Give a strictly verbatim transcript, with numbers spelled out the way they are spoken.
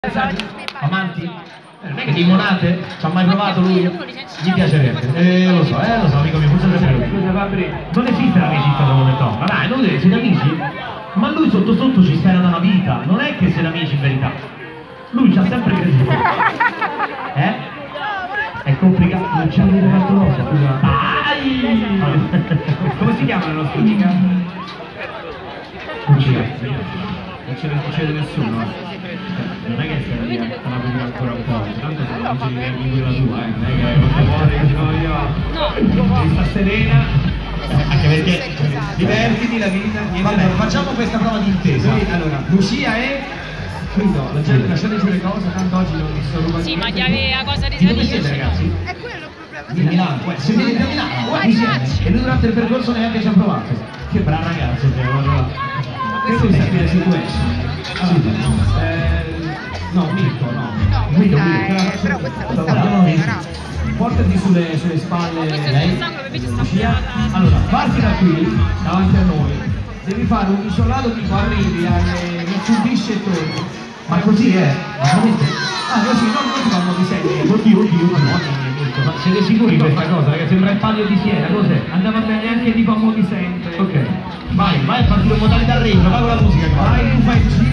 Amanti? Eh, non è che limonate? Ci ha mai provato lui? Mi piacerebbe. Eh, lo so, eh, lo so, amico mio, forse piacerebbe. Scusa Fabri, non esiste l'amicizia come to. Ma dai, non deve, siete amici? Ma lui sotto sotto ci spera da una vita, non è che siete amici in verità. Lui ci ha sempre creduto. Eh? È complicato, non ci avete fatto cosa, scusa. Dai! Come si chiama la nostra amica? Non ci non ce ne succede nessuno, eh. Non è che stai lì a aprire ancora un po', tanto se non ci viene in quella tua, eh. Non è che quando vuole che no io devi sta serena, anche perché divertiti la vita. Vabbè, facciamo questa prova di intesa. Allora, Lucia è quindi la gente lasciateci le cose, tanto oggi non mi sono rubato. Sì, ma gli avevi la cosa di salire. Dove siete ragazzi? È quello il problema. Di Milano, se venite a Milano, insieme. E lui durante il percorso neanche ci ha provato. Che bravo ragazzo, questo è sapere se tu esci. No, Mirko, no. No, Mirko, è, però questa questa è no. Portati sulle, sulle spalle lei. Lucia. Allora, parti da qui, davanti a noi. Devi fare un isolato tipo arrivi alle Mitsubishi e torni. Ma così è? Veramente? Ah, così, non noi fanno disegni. Oddio, oddio, madonna. Ma siete sicuri di questa cosa? Perché sembra il palio di Siena, cos'è? Andava bene anche tipo a mo' di sempre. Ok. Vai, vai a partire in modalità regno, vai con la musica. Vai, tu fai